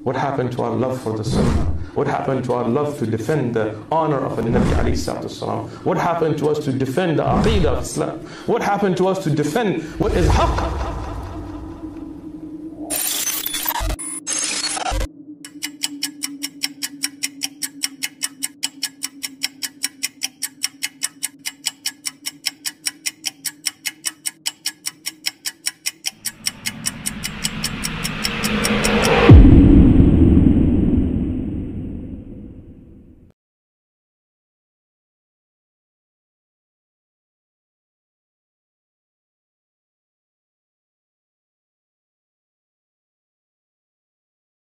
What happened to our love for the Sunnah? What happened to our love to defend the honor of the Nabi alayhi salatu wasalam? What happened to us to defend the Aqeedah of Islam? What happened to us to defend what is haqq?